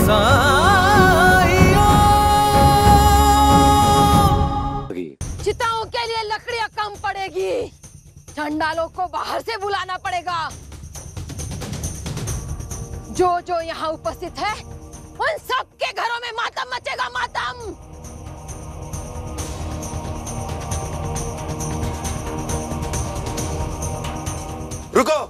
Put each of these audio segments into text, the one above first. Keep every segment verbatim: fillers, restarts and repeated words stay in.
चिताओं के लिए लकड़ियां कम पड़ेगी, चंडालों को बाहर से बुलाना पड़ेगा। जो जो यहाँ उपस्थित है उन सब के घरों में मातम मचेगा, मातम। रुको।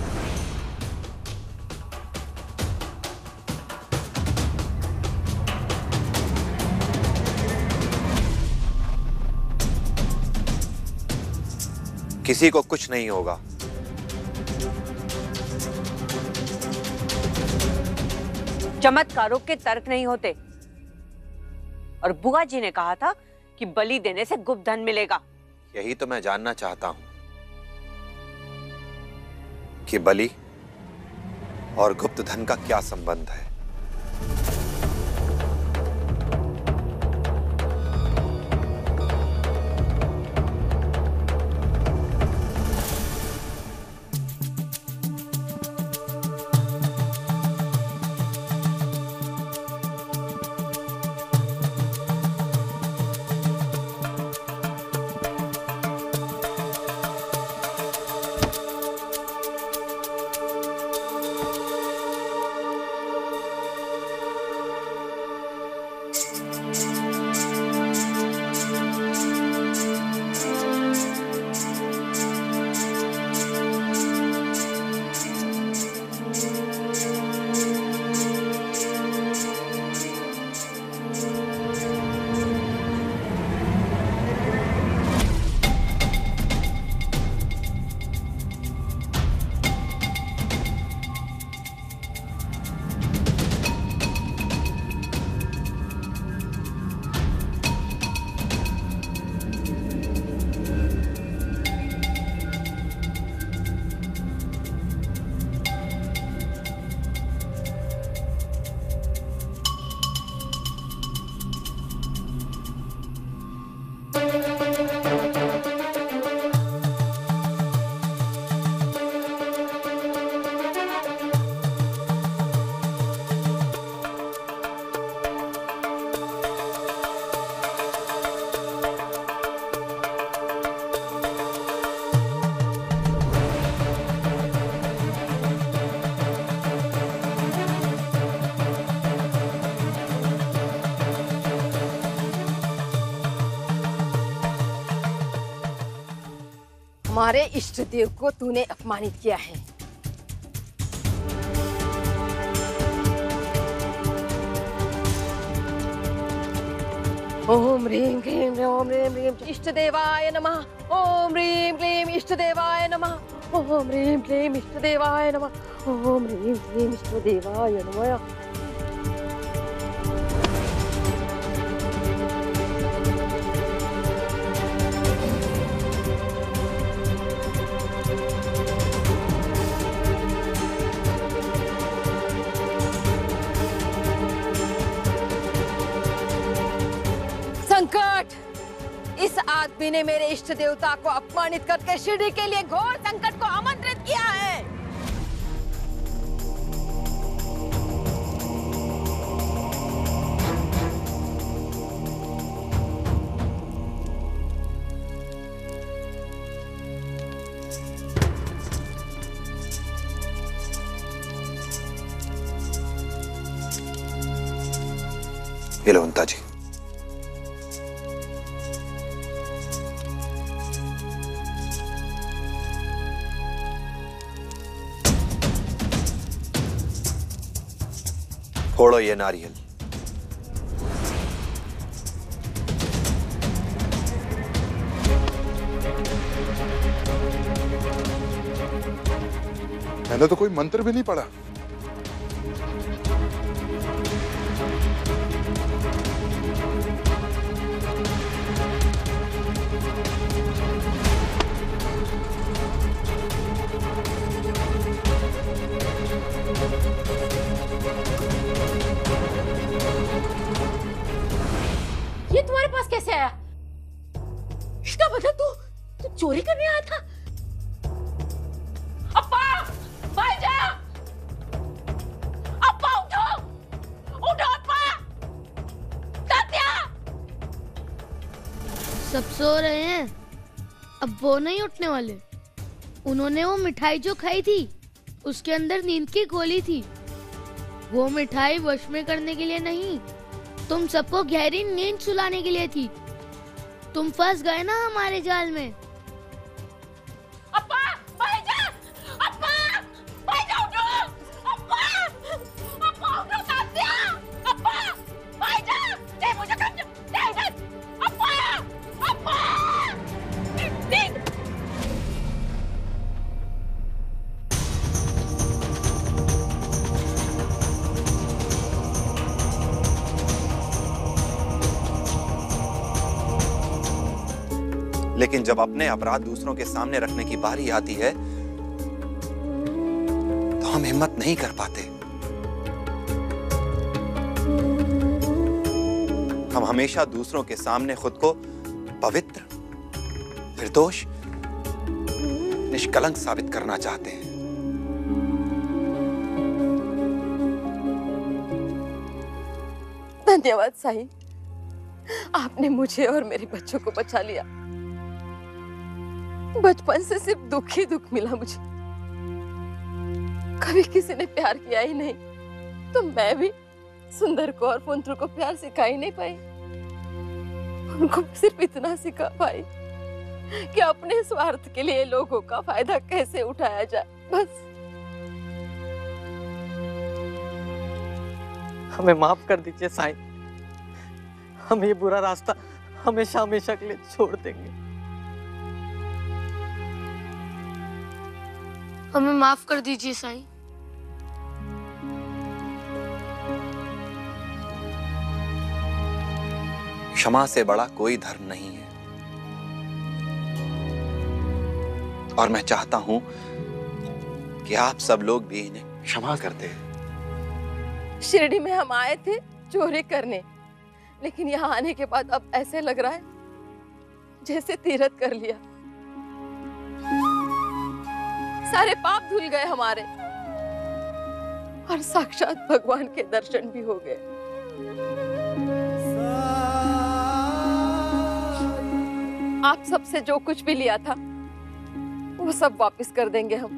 किसी को कुछ नहीं होगा। चमत्कारों के तर्क नहीं होते। और बुआ जी ने कहा था कि बलि देने से गुप्त धन मिलेगा। यही तो मैं जानना चाहता हूं कि बलि और गुप्त धन का क्या संबंध है। हमारे इष्ट देव को तूने अपमानित किया है। ओम ह्रीं क्लीं ओम ह्रीं क्लीं इष्ट देवाय नमः। ओम ह्रीं क्लीं इष्ट देवाय नमः। ओम ह्रीं क्लीं इष्ट देवाय नमः। ओम ह्रीं क्लीं इष्ट देवाय नमः। संकट! इस आदमी ने मेरे इष्ट देवता को अपमानित करके शिरडी के लिए घोर संकट को आमंत्रित किया है। ये लो अंता जी। फोड़ो ये नारियल। मैंने तो कोई मंत्र भी नहीं पढ़ा। ये तुम्हारे पास कैसे आया? इसका मतलब तू तू चोरी करने आया था? अप्पा! भाईजा! सब सो रहे हैं, अब वो नहीं उठने वाले। उन्होंने वो मिठाई जो खाई थी उसके अंदर नींद की गोली थी। वो मिठाई वश में करने के लिए नहीं, तुम सबको गहरी नींद सुलाने के लिए थी। तुम फंस गए ना हमारे जाल में। अप्पा, भाईजा, अप्पा, भाईजा उठो, अप्पा, अप्पा उठो तात्या, अप्पा, भाईजा, दे मुझे कंज, दे इधर, अप्पा, अप्पा, दे। लेकिन जब अपने अपराध दूसरों के सामने रखने की बारी आती है तो हम हिम्मत नहीं कर पाते। हम हमेशा दूसरों के सामने खुद को पवित्र, निर्दोष, निष्कलंक साबित करना चाहते हैं। धन्यवाद साईं, आपने मुझे और मेरे बच्चों को बचा लिया। बचपन से सिर्फ दुख ही दुख मिला मुझे, कभी किसी ने प्यार किया ही नहीं। तो मैं भी सुंदर को और पुंत्र को प्यार सिखा ही नहीं पाई। उनको सिर्फ इतना सिखा पाई कि अपने स्वार्थ के लिए लोगों का फायदा कैसे उठाया जाए, बस। हमें माफ कर दीजिए साईं, हम ये बुरा रास्ता हमेशा हमेशा के लिए छोड़ देंगे। हमें माफ कर दीजिए साईं। क्षमा से बड़ा कोई धर्म नहीं है, और मैं चाहता हूं कि आप सब लोग भी इन्हें क्षमा कर दें। शिरडी में हम आए थे चोरी करने, लेकिन यहाँ आने के बाद अब ऐसे लग रहा है जैसे तीरथ कर लिया। सारे पाप धुल गए हमारे और साक्षात भगवान के दर्शन भी हो गए। आप सबसे जो कुछ भी लिया था वो सब वापस कर देंगे हम।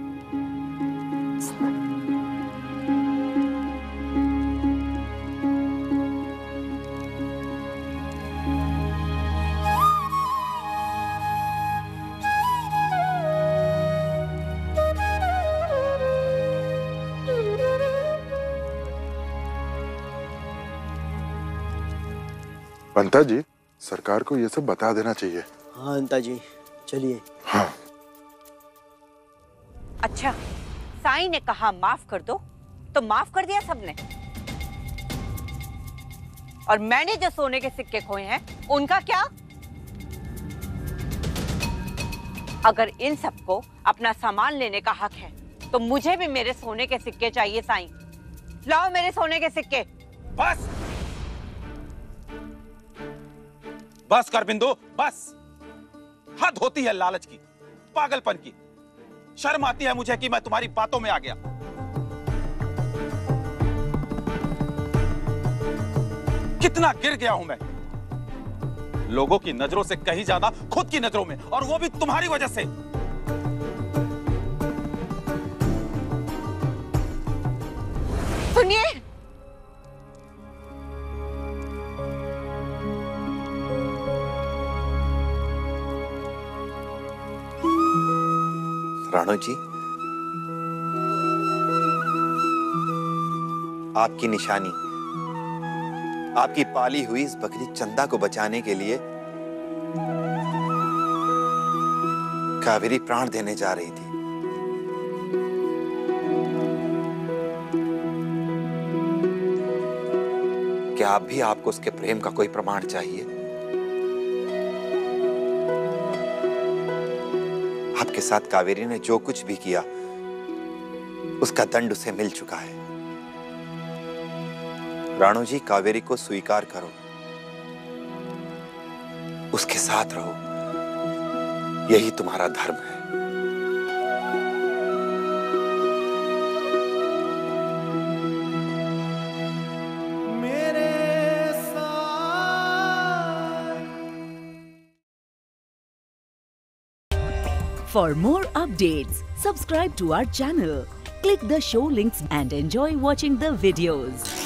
पंता जी, सरकार को ये सब बता देना चाहिए। हाँ अंता जी, चलिए। हाँ। अच्छा, साईं ने कहा माफ कर दो, तो माफ कर दिया सबने। और मैंने जो सोने के सिक्के खोए हैं, उनका क्या? अगर इन सबको अपना सामान लेने का हक है, तो मुझे भी मेरे सोने के सिक्के चाहिए साईं। लाओ मेरे सोने के सिक्के। बस बस कर बिंदु, बस। हद होती है लालच की, पागलपन की। शर्म आती है मुझे कि मैं तुम्हारी बातों में आ गया। कितना गिर गया हूं मैं, लोगों की नजरों से कहीं ज्यादा खुद की नजरों में, और वो भी तुम्हारी वजह से। सुनिए, राणो जी, आपकी निशानी, आपकी पाली हुई इस बकरी चंदा को बचाने के लिए कावेरी प्राण देने जा रही थी। क्या आप भी आपको उसके प्रेम का कोई प्रमाण चाहिए? आपके साथ कावेरी ने जो कुछ भी किया, उसका दंड उसे मिल चुका है। राणो जी, कावेरी को स्वीकार करो, उसके साथ रहो, यही तुम्हारा धर्म है। For more updates, subscribe to our channel, click the show links and enjoy watching the videos.